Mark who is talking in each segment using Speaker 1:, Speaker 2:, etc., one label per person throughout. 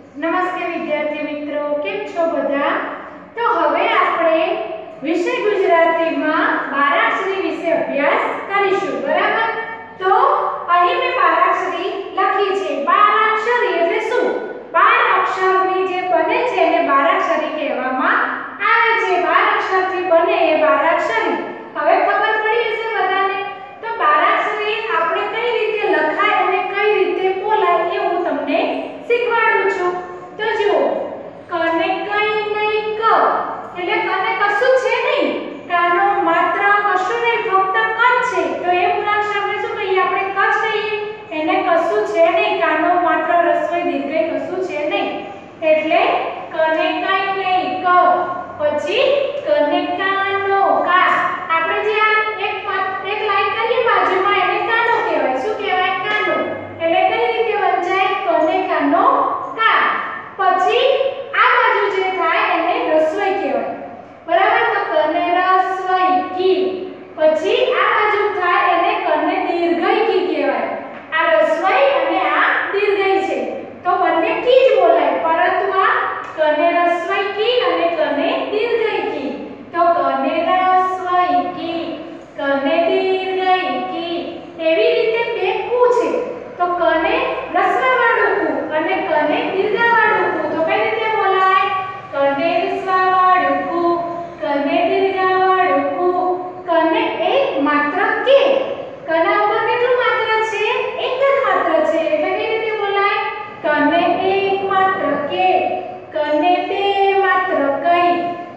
Speaker 1: નમસ્તે વિદ્યાર્થી મિત્રો, કેમ છો બધા? તો હવે આપણે વિષય ગુજરાતીમાં બારાક્ષરી વિશે અભ્યાસ કરીશું, બરાબર? તો અહીં મેં બારાક્ષરી લખી છે. બારાક્ષરી એટલે શું? 12 અક્ષરની જે બને છે એને બારાક્ષરી કહેવામાં આવે છે. 12 અક્ષરથી બને એ બારાક્ષરી. હવે ખબર પડી હશે બધાને. તો બારાક્ષરી આપણે કઈ રીતે લખાય અને કઈ રીતે બોલાય એ હું તમને શીખવાડું છું. તો જુઓ, કને કઈ નહીં ક એટલે કને કશું છે નહીં, કાનો માત્ર કશું નહીં, ફક્ત ક છે. તો એ મૂળાક્ષરને શું કહીએ આપણે? ક જ કહીએ. એને કશું છે નહીં, કાનો માત્ર રસ્વઈ દીર્ઘઈ કશું છે નહીં, એટલે કને કઈ નહીં ક. પછી કને કાનો કા. આપણે જે આ એક લાઈન કરીએ બાજુમાં એને કાનો કહેવાય. શું કહેવાય? કાનો. એટલે કઈ રીતે વંચાય? કને કાનો કા. પછી આ બાજુ જે થાય એને રસ્વઈ કહેવાય, બરાબર? તો કને રસ્વઈ કી. પછી આ બાજુ થાય એને કને દીર્ઘઈ કી કહેવાય. આ રસ્વઈ અને આ દીર્ઘઈ છે તો બંને કી જ બોલાય, પરંતુ આ કને રસ્વઈ કી અને કને દીર્ઘઈ કી. તો કને રસ્વઈ કી, કને દીર્ઘઈ કી. એવી રીતે બે કુ છે. તો કને રસ્વાવાળું કુ અને કને દીર્ઘવાળું કુ. તો કઈ રીતે બોલાય? કને રસ્વાવાળું કુ, કને દીર્ઘવાળું કુ. કને એક માત્ર કે. કના ઉપર કેટલું માત્ર છે? એક જ માત્ર છે. એટલે કઈ રીતે બોલાય? કને એક માત્ર કે, કને બે માત્ર કઈ.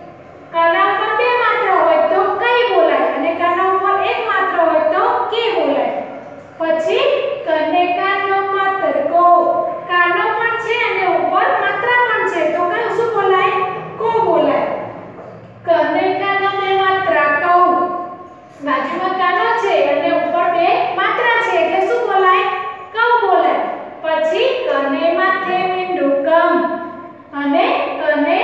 Speaker 1: કના ઉપર બે માત્ર હોય તો કઈ બોલાય અને કના ઉપર એક માત્ર હોય તો કે બોલાય. પછી કને કાનો માત્ર કો. કાનો પણ છે અને ઉપર માત્ર પણ છે તો કયું શું બોલાય? કો બોલાય. કને કાનો બે માત્ર કૌ. બાજુમાં કાનો છે અને ઉપર બે માત્ર છે એટલે શું બોલાય? કૌ બોલાય. પછી કને માથે મીંડું કમ અને કને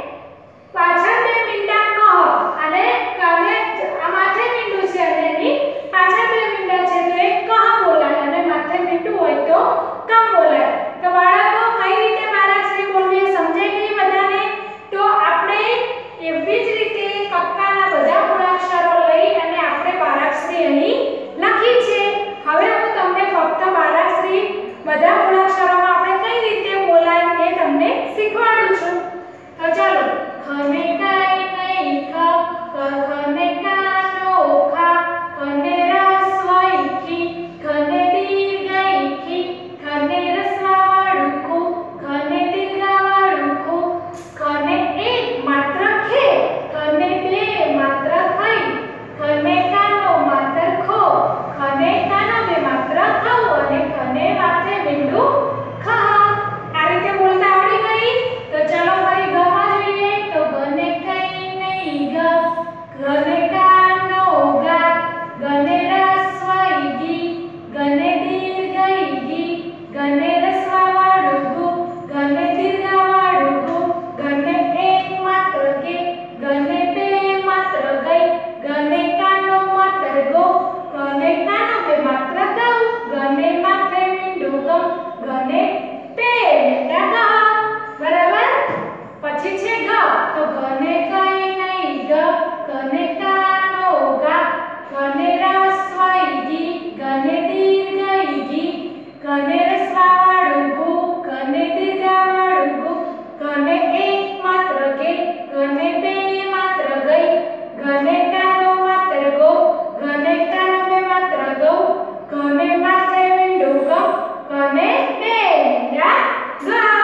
Speaker 1: પાછળ બે મીંડા કહ. અને કને આ માથે મીંડું છે અને એની પાછળ બે મીંડા છે તો એક કહ બોલાય અને માથે મીંડું હોય તો કમ બોલાય. તો બાળકો કઈ રીતે બારાક્ષરી બોલવી સમજાઈ ગઈ બધાને? તો આપણે એવી જ રીતે કક્કાના બધા મૂળાક્ષરો લઈ અને આપણે બારાક્ષરી અહીં લખી છે. હવે હું તમને ફક્ત બારાક્ષરી બધા મૂળાક્ષરોમાં આપણે કઈ રીતે બોલાય એ તમને શીખવાડું છું. તો ચાલો, ખને કાઈ નહીં ખ, ખને કાનો ખા, ખને રસ્વઈ કી, ખને દીર્ઘઈ કી, ખને રસ્વાવાળું કુ, ખને દીર્ઘવાળું કુ. ખને એક માત્ર ખે, ખને બે માત્ર ખઈ, ખને કાનો માત્ર ખો, ખને કાનો બે માત્ર ખઉ અને ખને માથે મીંડું ખા. આ રીતે બોલતા આવડી ગઈ? તો ચલો ફરી ઘમાં જોઈએ. તો ગને કઈ નહીં ગ, ગને કાનો ગા, ગને રસ્વઈ ગી, ગને દીર્ઘઈ ગી, ગને રસ્વાવાળું ગુ, ગને દીર્ઘવાળું ગુ. ગને એક માત્ર કે, ગને બે માત્ર ગઈ, ગને કાનો માત્ર ગો, ગને કાનો બે માત્ર ગૌ, ગને માથે મીંડું ગમ, ગને બે મીંડા ગા. બરાબર? પછી છે ગ. તો ગને કઈ નહીં ગ, ગને કાનો ગા, ગને રસ્વઈ ગી, ગને દીર્ઘઈ ગી, ગને રસ્વાવાળું ગુ, ગને દીર્ઘવાળું ગુ. ગને એક માત્ર કે, ગને બે માત્ર ગઈ, ગને કાનો માત્ર ગો, ગને કાનો બે માત્ર ગૌ, ગને માથે મીંડું ગમ, ગને બે મીંડા ગા.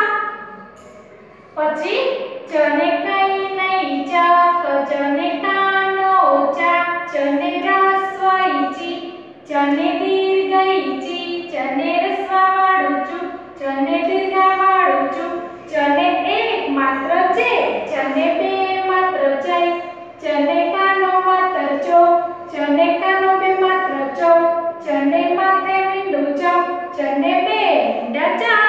Speaker 1: પછી ચને કઈ નહીં ચ, ચને કાનો ચા, ચને રસ્વઈ ચી, ચને દીર્ઘઈ ચી, ચને રસ્વાવાળું ચુ, ચને દીર્ઘવાળું ચુ. ચને એક માત્ર ચે, ચને બે માત્ર ચઈ, ચને કાનો માત્ર ચો, ચને કાનો બે માત્ર ચૌ, ચને માથે મીંડું ચમ, ચને બે મીંડા ચા.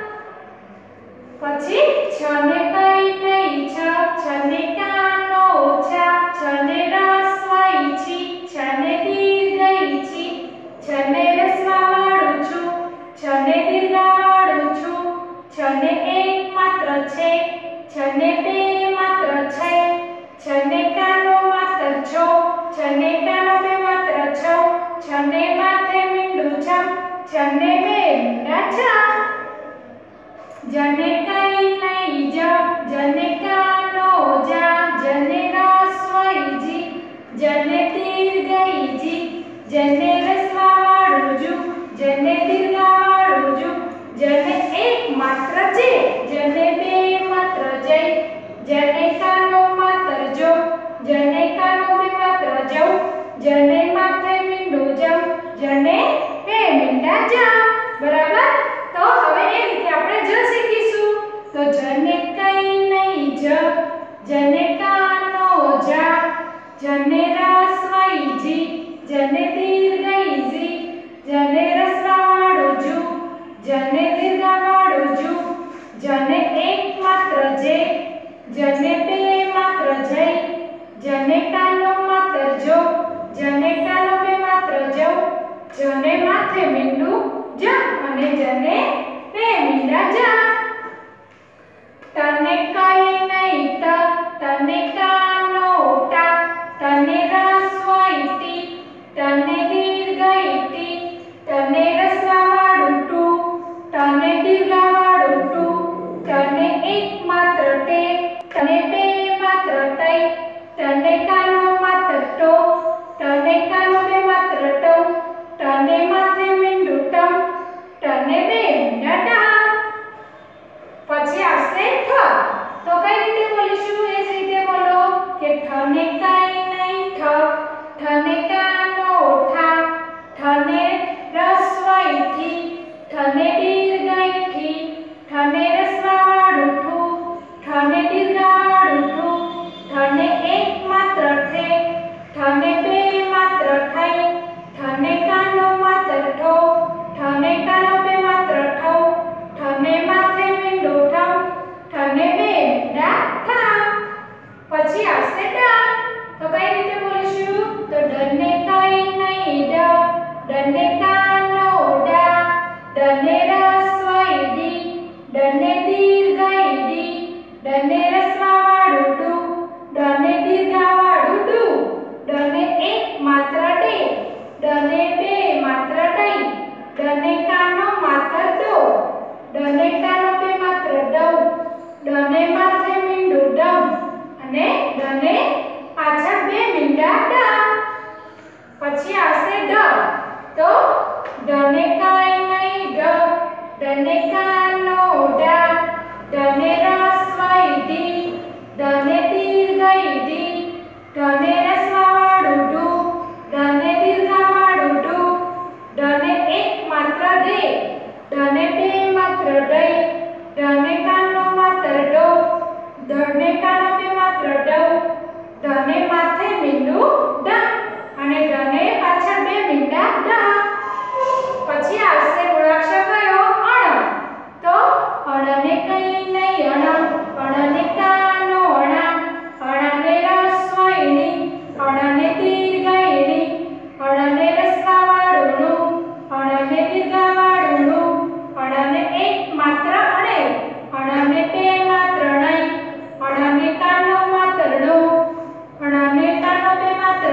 Speaker 1: પછી છને કઈ નહીં છ, છને કાનો છા, છને રસ્વઈ છી, છને દીર્ઘઈ છી, છને રસ્વાવાળું છું, છને દીર્ઘવાળું છું, છને એક મીંડા જા જને કઈ નહીં જ જને કાનો જા જને રસ્વઈ જી જને દીર્ઘઈ જી જને રસ્વાવાળું જુ જને દીર્ઘવાળું જુ જને એક માત્ર જે જને બે માત્ર જય જને કાનો માત્ર જો જને કાનો બે માત્ર જવ જને માથે મીંડું જમ જને બે મીંડા જા બરાબર તો હવે એ રીતે આપણે જ શીખીશું તો જને કઈ નહીં જ જને કાનો જા જને રસ્વઈ જી જને દીર્ઘઈ જી જને રસ્વાવાળું જુ જને દીર્ઘવાળું જુ જને એક માત્ર જે જને બે માત્ર જય જને કાનો માત્ર જો જને કાનો બે માત્ર જવ જને માથે મીંડું જ અને જને બે મીંડા જા તને કઈ નહીં ત તને કાનો ટા તને રસ્વઈ ટી તને દીર્ઘઈ ટી તને રસ્વાવાળું ટુ તને દીર્ઘવાળું ટુ તને એક માત્ર ટે તને બે માત્ર તઈ તને કાનો માત્ર ટો તને કાનો બે માત્ર ટવ તને માથે મીંડું ટમ તને બે મીંડા ટા પછી આવશે ઠ તો કઈ રીતે બોલીશું એ જ રીતે બોલો કે ઠને કઈ નહીં ઠ ઠને કાનો ઠા ઠને રસ્વઈ ઠી ઠને દીર્ઘઈ ઠી ઠને રસ્વાવાળું ઠુ ઠને દીર્ઘવાળું ઠુ ઠને એક માત્ર ઠે ઠને બે માત્ર ઠઈ ઠને કાનો માત્ર ઠો ઠને કાનો બે માત્ર ઠવ ઠને માથે મીંડું ઠમ ઠને બે મીંડા ઠા પછી આવશે ડ તો કઈ રીતે બોલીશું તો ડને કઈ નહીં ડને કાનો ડા ડને રસ્વઈ ડી ડને દીર્ઘઈ ડી ડને રસ્વાવાળું ડુ ડને દીર્ઘવાળું ડુ ડને એક માત્ર ડે ડને બે માત્ર ડઈ ડને કાનો માત્ર ડો ડને કાનો બે માત્ર ડવ ડને માથે મીંડું ડમ અને ડને પાછળ બે મીંડા ડા પછી આવશે ડ તો ડને કઈ નહીં ડને કાનો ડા ડને રસ્વઈ ડી ડને દીર્ઘઈ ડી ડને રસ્વાવાળું ડુ ડને દીર્ઘવાળું ડુ ડને એક માત્ર ડે ડને બે માત્ર ડઈ ડને કાનો માત્ર ડો ડને કાનો બે માત્ર ડવ ડને માથે મીંડું ડ અને ડને પાછળ બે મીંડા ડ પછી આવશે મૂળાક્ષર કયો અણ તો અણને કઈ નહીં અણને કાનો અણા અણને રસ્વઈ ની અણને દીર્ઘઈ ની અણને રસ્વાવાળું નું અણને દીર્ઘવાળું નું અણને એક માત્ર અણે અણને બે માત્ર ણઈ અણને કાનો માત્ર નો અણને કાનો બે માત્ર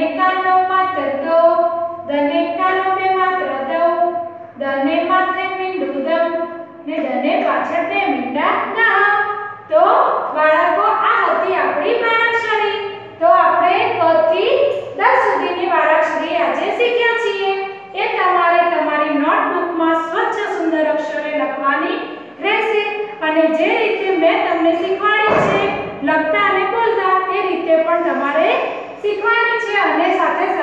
Speaker 1: કાનો માત્ર દો, દને કાનો બે માત્ર દઉં, દને માથે મીંડું દઉં ને દને પાછળ બે મીંડા દઉં. તો બાળકો આ હતી આપણી બારાક્ષરી. તો આપણે ક થી 10 સુધીની બારાક્ષરી આજે શીખ્યા છીએ. એ તમારે તમારી નોટબુકમાં સ્વચ્છ સુંદર અક્ષરે લખવાની રહેશે અને જે રીતે મેં તમને શીખવાડી છે લખતા અને બોલતા એ રીતે પણ તમારે શીખવાની છે અને સાથે